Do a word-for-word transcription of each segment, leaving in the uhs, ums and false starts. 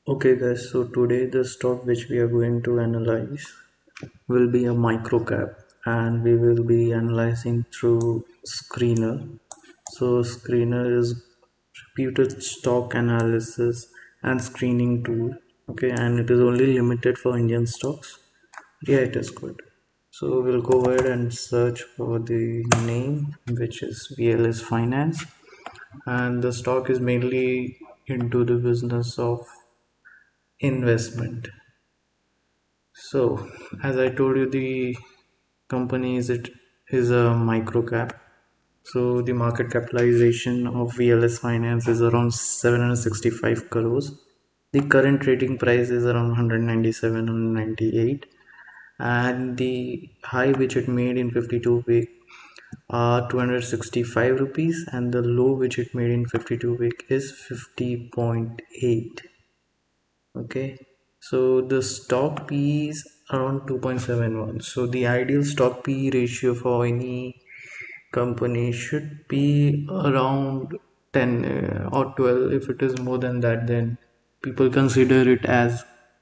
Okay guys, so today the stock which we are going to analyze will be a micro cap, and we will be analyzing through Screener. So Screener is reputed stock analysis and screening tool. Okay, and it is only limited for Indian stocks. Yeah, it is good. So we'll go ahead and search for the name, which is V L S Finance, and the stock is mainly into the business of investment. So, as I told you, the company is it is a micro cap. So the market capitalization of V L S Finance is around seven hundred sixty-five crores. The current trading price is around one hundred ninety-seven and ninety-eight, and the high which it made in fifty-two week are two hundred sixty-five rupees, and the low which it made in fifty-two week is fifty point eight. Okay, so the stock P is around two point seven one. So the ideal stock P ratio for any company should be around ten uh, or twelve. If it is more than that, then people consider it as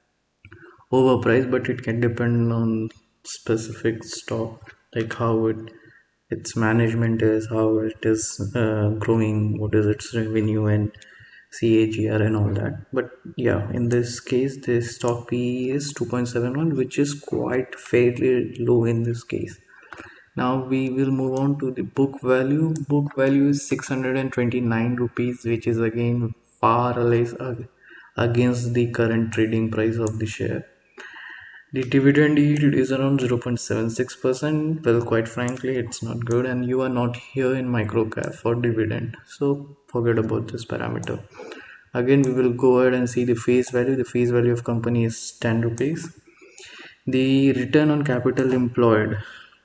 overpriced, but it can depend on specific stock, like how it its management is, how it is uh, growing, what is its revenue and C A G R and all that. But yeah, in this case, the stock P E is two point seven one, which is quite fairly low in this case. Now we will move on to the book value. Book value is six hundred twenty-nine rupees, which is again far less ag- against the current trading price of the share. The dividend yield is around zero point seven six percent. Well, quite frankly, it's not good, and you are not here in microcap for dividend. So forget about this parameter. Again, we will go ahead and see the face value. The face value of company is ten rupees. The return on capital employed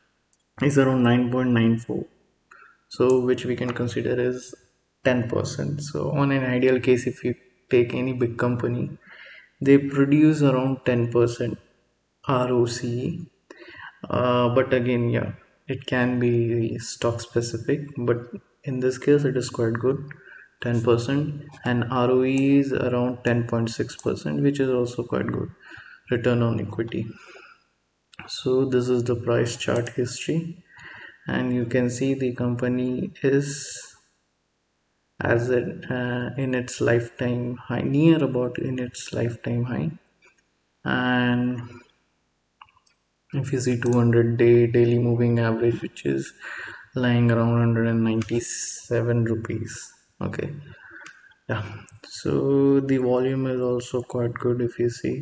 is around nine point nine four. So which we can consider as ten percent. So on an ideal case, if you take any big company, they produce around ten percent R O C E. Uh, but again, yeah, it can be stock specific, but in this case it is quite good, ten percent, and R O E is around ten point six percent, which is also quite good return on equity. So this is the price chart history, and you can see the company is as it uh, in its lifetime high, near about in its lifetime high. And if you see two hundred day daily moving average, which is lying around one hundred ninety-seven rupees. Okay, yeah, so the volume is also quite good if you see.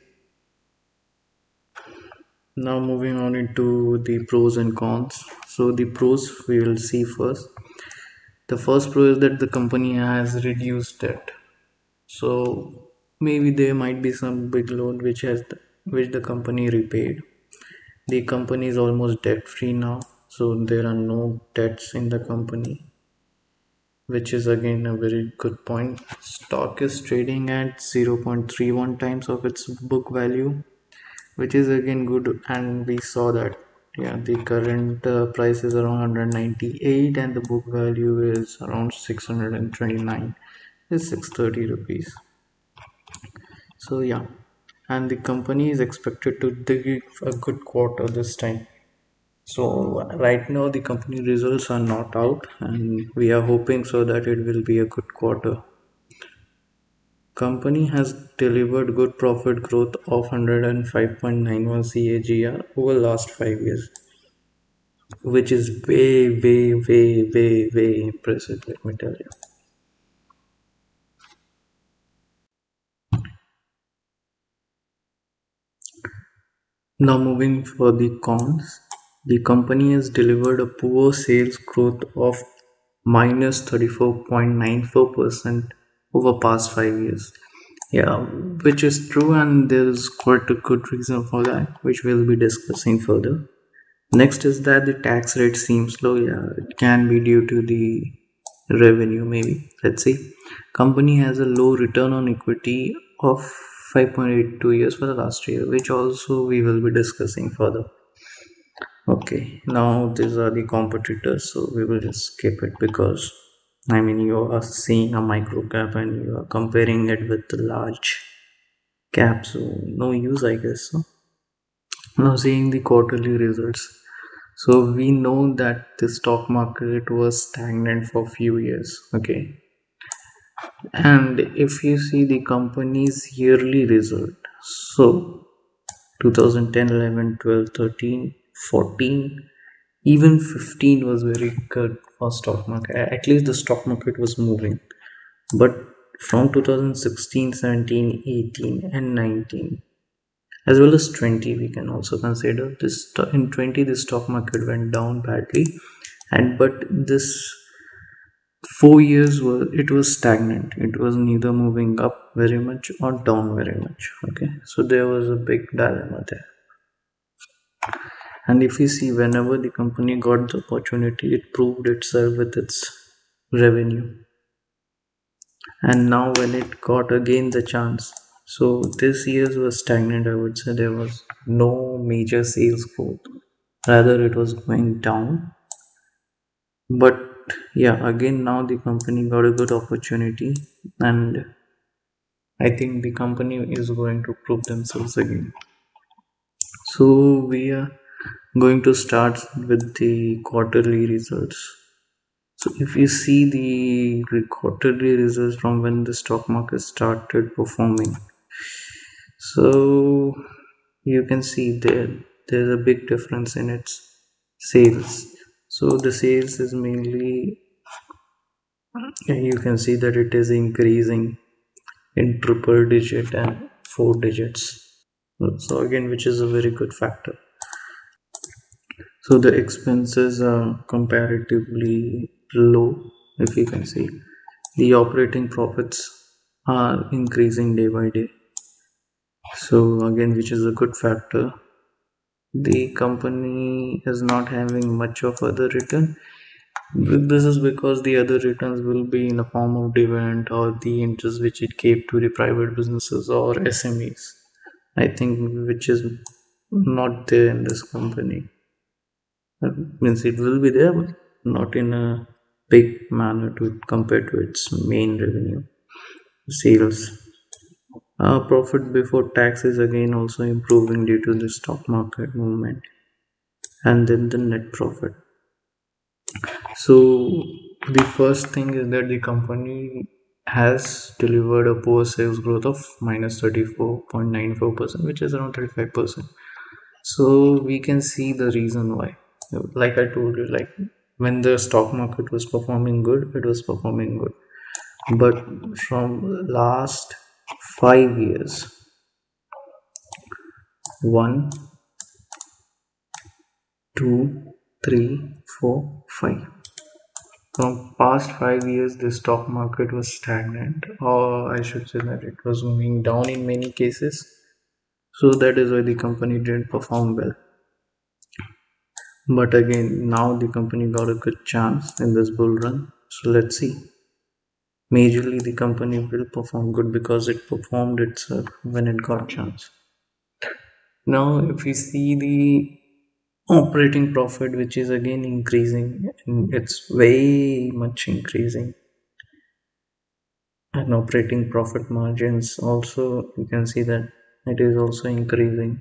Now moving on into the pros and cons. So the pros we will see first. The first pro is that the company has reduced debt. So maybe there might be some big loan which has which the company repaid. The company is almost debt free now, so there are no debts in the company, which is again a very good point. Stock is trading at zero point three one times of its book value, which is again good, and we saw that yeah, the current uh, price is around one hundred ninety-eight and the book value is around six hundred twenty-nine, is six hundred thirty rupees. So yeah, and the company is expected to give a good quarter this time. So right now the company results are not out, and we are hoping so that it will be a good quarter. Company has delivered good profit growth of one hundred five point nine one C A G R over last five years, which is way, way, way, way, way impressive, let me tell you. Now moving for the cons, the company has delivered a poor sales growth of minus thirty-four point nine four percent over past five years. Yeah, which is true, and there is quite a good reason for that, which we'll be discussing further. Next is that the tax rate seems low. Yeah, it can be due to the revenue, maybe. Let's see. Company has a low return on equity of five point eight two years for the last year, which also we will be discussing further. Okay, now these are the competitors, so we will just skip it because I mean you are seeing a micro cap and you are comparing it with the large. cap, so no use, I guess. So now seeing the quarterly results, so we know that the stock market was stagnant for few years. Okay, and if you see the company's yearly result, so two thousand ten, eleven, twelve, thirteen, fourteen, even fifteen was very good for stock market. At least the stock market was moving. But from two thousand sixteen, seventeen, eighteen, and nineteen, as well as twenty, we can also consider this. In twenty, the stock market went down badly, and but this four years were it was stagnant. It was neither moving up very much or down very much. Okay, so there was a big dilemma there. And if you see, whenever the company got the opportunity, it proved itself with its revenue. And now when it got again the chance, so this year was stagnant, I would say. There was no major sales growth, rather it was going down. But yeah, again now the company got a good opportunity, and I think the company is going to prove themselves again. So we are going to start with the quarterly results. So if you see the quarterly results from when the stock market started performing, so you can see there there's a big difference in its sales. So the sales is mainly, you can see that it is increasing in triple digit and four digits. So again, which is a very good factor. So the expenses are comparatively low. If you can see, the operating profits are increasing day by day. So again, which is a good factor. The company is not having much of other return. This is because the other returns will be in a form of dividend or the interest which it gave to the private businesses or S M Es. I think which is not there in this company. That means it will be there, but not in a big manner to compare to its main revenue, sales. Uh, profit before tax is again also improving due to the stock market movement, and then the net profit. So the first thing is that the company has delivered a poor sales growth of minus thirty-four point nine four percent, which is around thirty-five percent. So we can see the reason why. Like I told you, like when the stock market was performing good, it was performing good. But from last five years, one, two, three, four, five. From past five years, the stock market was stagnant, or I should say that it was moving down in many cases. So that is why the company didn't perform well. But again, now the company got a good chance in this bull run. So let's see. Majorly, the company will perform good because it performed itself when it got chance. Now, if we see the operating profit, which is again increasing, and it's way much increasing, and operating profit margins also, you can see that it is also increasing.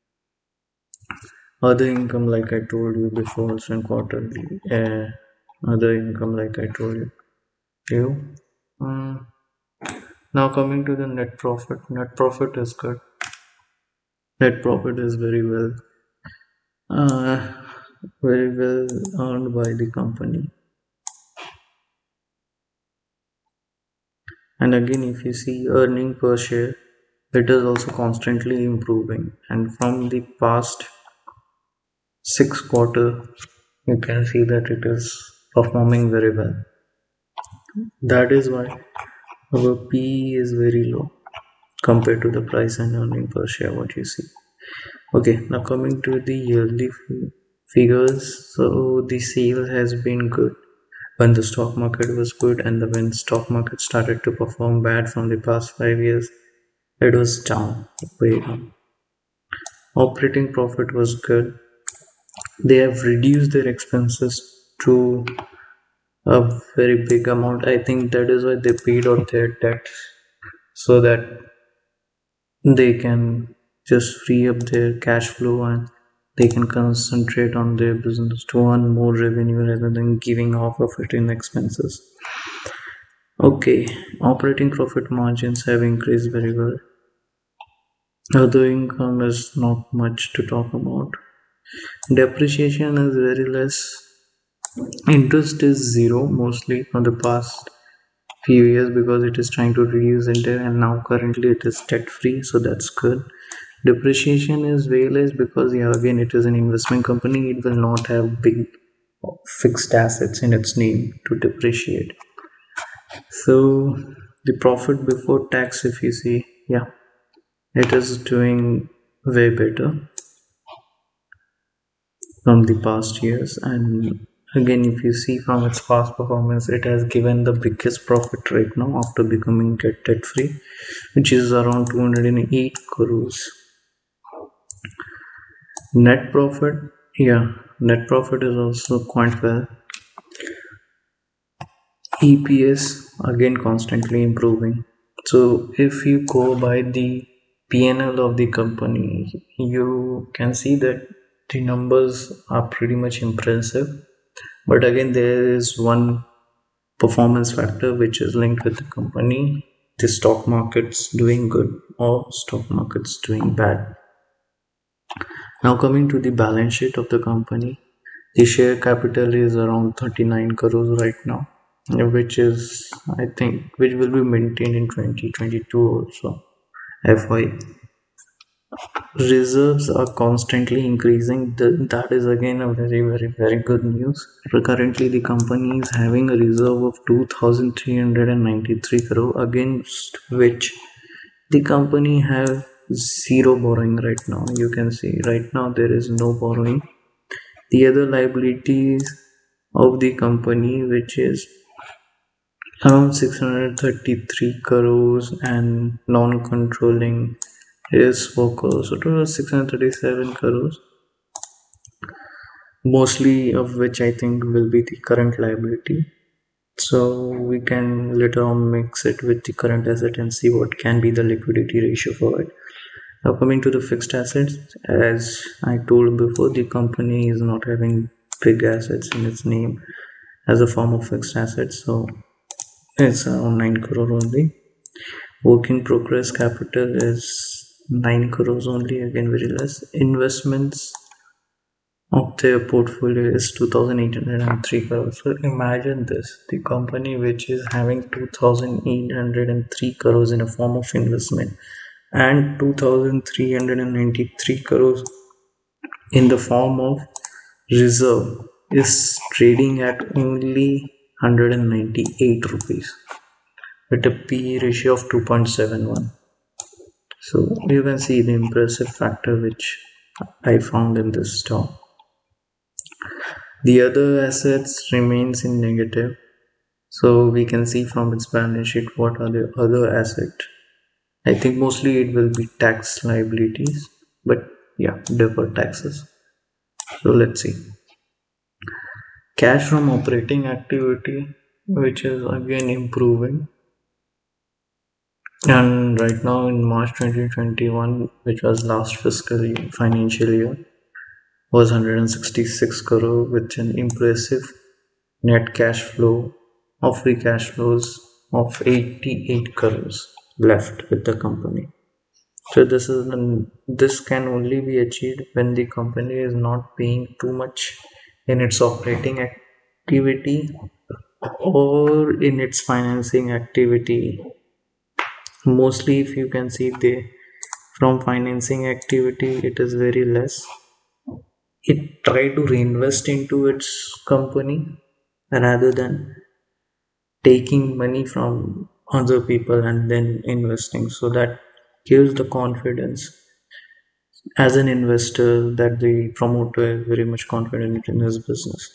Other income, like I told you before, also in quarterly, uh, other income, like I told you. you. Um, now coming to the net profit. Net profit is good. Net profit is very well, uh, very well earned by the company. And again, if you see earning per share, it is also constantly improving. And from the past six quarter, you can see that it is performing very well. That is why our P E is very low compared to the price and earning per share, what you see. Okay, now coming to the yearly figures. So the sale has been good when the stock market was good, and the when stock market started to perform bad from the past five years, it was down, way down. Operating profit was good. They have reduced their expenses to a very big amount. I think that is why they paid off their debt, so that they can just free up their cash flow and they can concentrate on their business to earn more revenue rather than giving half of it in expenses. Okay, operating profit margins have increased very well. Other income is not much to talk about. Depreciation is very less. Interest is zero mostly for the past few years because it is trying to reduce it, and now currently it is debt free, so that's good. Depreciation is way less because, yeah, again, it is an investment company. It will not have big fixed assets in its name to depreciate. So the profit before tax, if you see, yeah, it is doing way better from the past years. And again, if you see from its past performance, it has given the biggest profit right now after becoming debt free, which is around two hundred eight crores. Net profit, yeah, net profit is also quite well. E P S again constantly improving. So if you go by the P and L of the company, you can see that the numbers are pretty much impressive. But again, there is one performance factor which is linked with the company: the stock market's doing good or stock market's doing bad. Now coming to the balance sheet of the company, the share capital is around thirty-nine crores right now, which is, I think, which will be maintained in twenty twenty-two also. F Y reserves are constantly increasing. That is again a very, very, very good news. Currently, the company is having a reserve of two thousand three hundred ninety-three crore, against which the company have zero borrowing right now. You can see right now there is no borrowing. The other liabilities of the company, which is around six hundred thirty-three crores, and non-controlling is four crores, so total six hundred thirty-seven crores, mostly of which I think will be the current liability. So we can later on mix it with the current asset and see what can be the liquidity ratio for it. Now coming to the fixed assets, as I told before, the company is not having big assets in its name as a form of fixed assets, so it's around nine crore only. Work in progress capital is nine crores only, again very less. Investments of their portfolio is two thousand eight hundred three crores. So imagine this, the company which is having two thousand eight hundred three crores in a form of investment and two thousand three hundred ninety-three crores in the form of reserve, is trading at only one hundred ninety-eight rupees with a P E ratio of two point seven one. So you can see the impressive factor which I found in this stock. The other assets remains in negative. So we can see from its balance sheet what are the other assets. I think mostly it will be tax liabilities, but yeah, deferred taxes. So let's see. Cash from operating activity, which is again improving. And right now in March twenty twenty-one, which was last fiscal year, financial year, was one hundred sixty-six crore with an impressive net cash flow of free cash flows of eighty-eight crores left with the company. So this is an, this can only be achieved when the company is not paying too much in its operating activity or in its financing activity. Mostly, if you can see, they from financing activity it is very less. It try to reinvest into its company rather than taking money from other people and then investing, so that gives the confidence as an investor that the promoter is very much confident in his business.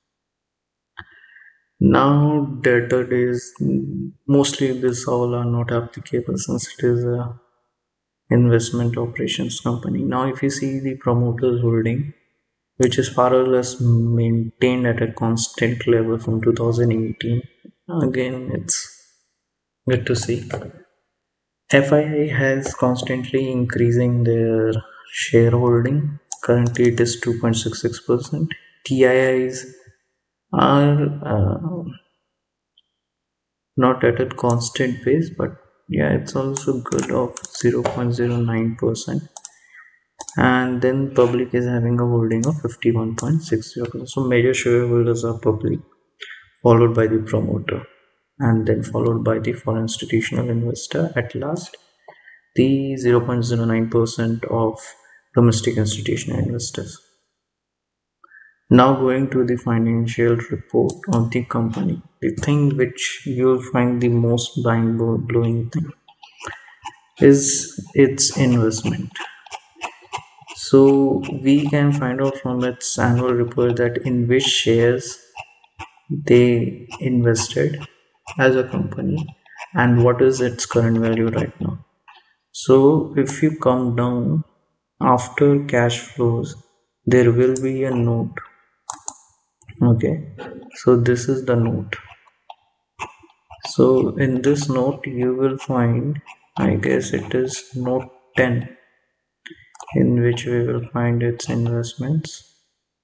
Now debtor days, mostly this all are not applicable since it is a investment operations company. Now if you see the promoter's holding, which is far or less maintained at a constant level from two thousand eighteen, again it's good to see. F I I has constantly increasing their shareholding. Currently, it is two point six six percent. T I Is are uh, not at a constant pace, but yeah, it's also good of zero point zero nine percent. And then public is having a holding of fifty-one point six zero percent. So major shareholders are public, followed by the promoter, and then followed by the foreign institutional investor. At last, the zero point zero nine percent of domestic institutional investors. Now going to the financial report of the company, the thing which you'll find the most mind blowing thing is its investment. So we can find out from its annual report that in which shares they invested as a company and what is its current value right now. So if you come down after cash flows, there will be a note. Okay, so this is the note. So in this note you will find, I guess it is note ten, in which we will find its investments.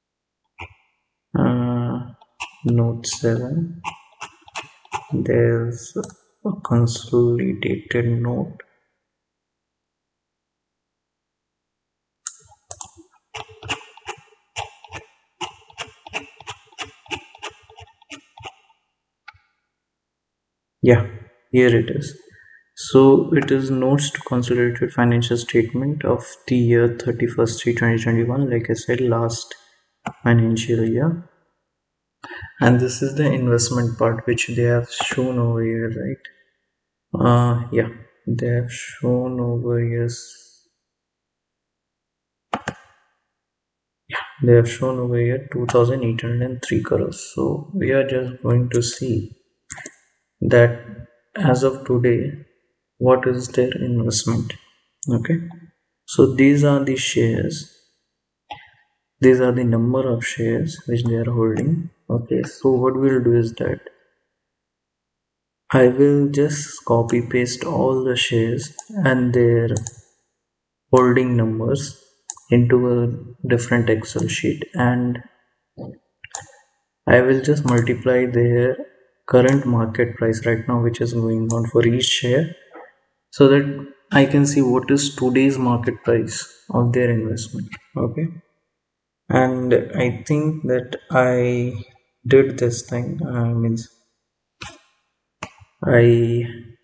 Uh, note seven, there's a consolidated note. Yeah, here it is. So it is notes to consolidated financial statement of the year thirty-first three twenty twenty-one, like I said, last financial year. And this is the investment part which they have shown over here, right? Uh yeah, they have shown over, yes, they have shown over here two thousand eight hundred three crores. So we are just going to see that as of today what is their investment. Okay, so these are the shares, these are the number of shares which they are holding. Okay, so what we'll do is that I will just copy paste all the shares and their holding numbers into a different Excel sheet, and I will just multiply their current market price right now which is going on for each share, so that I can see what is today's market price of their investment. Okay, and I think that I did this thing, uh, means I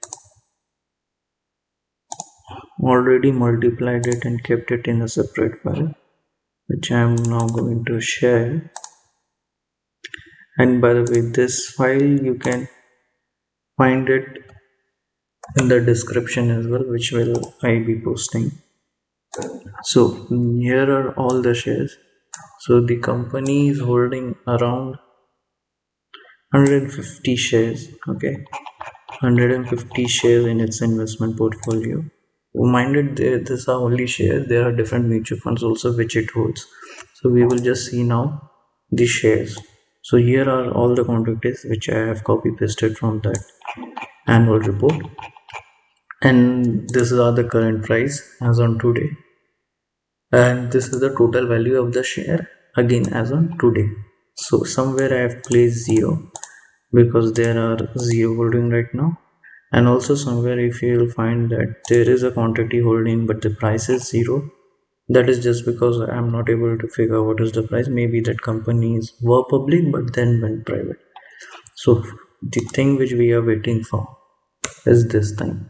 already multiplied it and kept it in a separate file, which I am now going to share. And by the way, this file you can find it in the description as well, which will I be posting. So here are all the shares. So the company is holding around one hundred fifty shares. Okay, one hundred fifty shares in its investment portfolio. Minded, these are only shares, there are different mutual funds also which it holds. So we will just see now the shares. So here are all the quantities which I have copy pasted from that annual report, and this is the current price as on today, and this is the total value of the share again as on today. So somewhere I have placed zero because there are zero holding right now, and also somewhere if you will find that there is a quantity holding but the price is zero, that is just because I am not able to figure out what is the price. Maybe that companies were public but then went private. So the thing which we are waiting for is this thing.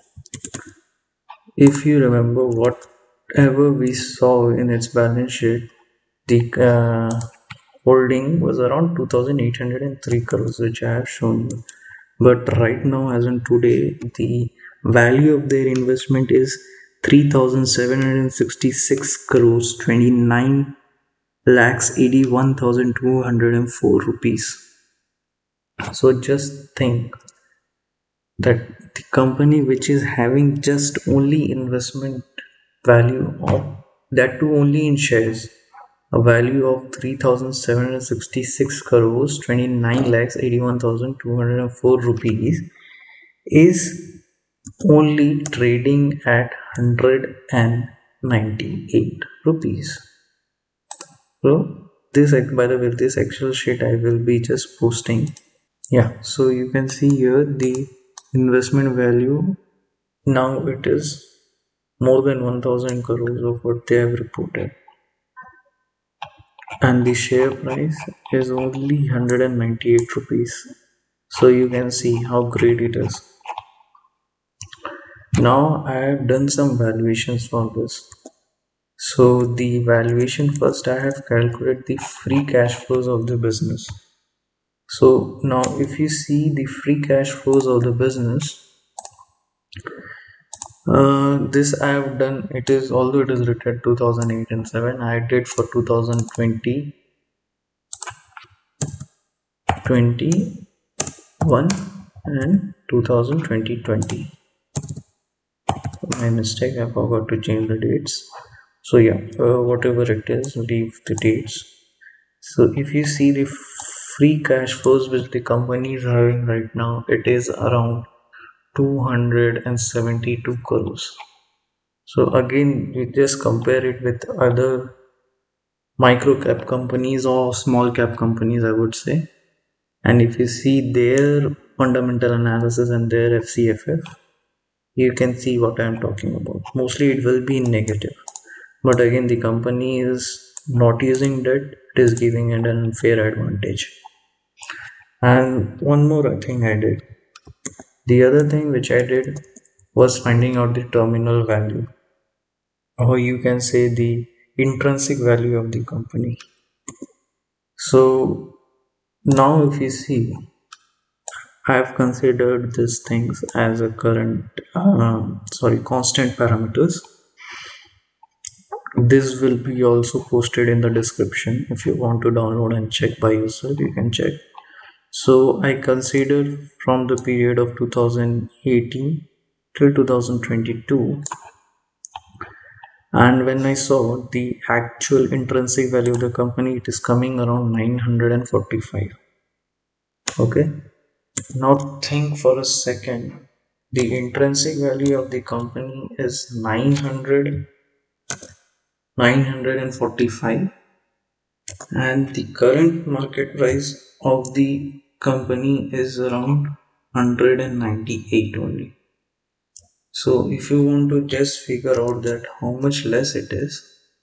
If you remember, whatever we saw in its balance sheet, the uh, holding was around two thousand eight hundred three crores, which I have shown you. But right now, as on today, the value of their investment is three thousand seven hundred sixty-six crores twenty-nine lakhs eighty-one thousand two hundred four rupees. So just think that the company which is having just only investment value of, that too only in shares, a value of three thousand seven hundred sixty-six crores twenty-nine lakhs eighty-one thousand two hundred four rupees, is only trading at one hundred ninety-eight rupees. So this, by the way, this Excel sheet I will be just posting. Yeah, so you can see here the investment value. Now it is more than one thousand crores of what they have reported, and the share price is only one hundred ninety-eight rupees. So you can see how great it is. Now I have done some valuations for this. So the valuation, first I have calculated the free cash flows of the business. So now if you see the free cash flows of the business, uh, this I have done, it is, although it is written two thousand eight and seven, I did for two thousand twenty, twenty-one and two thousand twenty twenty. My mistake, I forgot to change the dates. So yeah, uh, whatever it is, leave the dates. So if you see the free cash flows which the company is having right now, it is around two hundred seventy-two crores. So again, we just compare it with other micro cap companies or small cap companies, I would say. And if you see their fundamental analysis and their F C F F, you can see what I am talking about. Mostly it will be negative. But again, the company is not using debt, it is giving it an unfair advantage. And one more thing I did. The other thing which I did was finding out the terminal value, or you can say the intrinsic value of the company. So now if you see, I have considered these things as a current, uh, sorry, constant parameters. This will be also posted in the description. If you want to download and check by yourself, you can check. So I considered from the period of two thousand eighteen till two thousand twenty-two, and when I saw the actual intrinsic value of the company, it is coming around nine hundred forty-five. Okay, now think for a second. The intrinsic value of the company is nine hundred, nine hundred forty-five, and the current market price of the company is around one hundred ninety-eight only. So if you want to just figure out that how much less it is,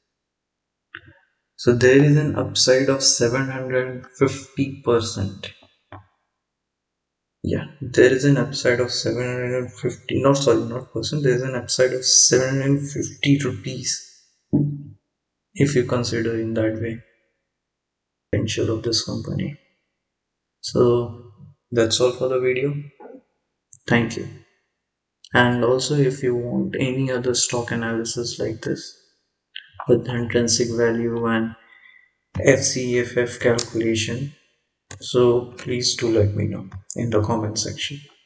so there is an upside of seven hundred fifty percent. Yeah, there is an upside of seven hundred fifty, not sorry, not percent, there is an upside of seven hundred fifty rupees if you consider in that way potential of this company. So that's all for the video. Thank you. And also, if you want any other stock analysis like this with intrinsic value and F C F F calculation, so please do let me know in the comment section.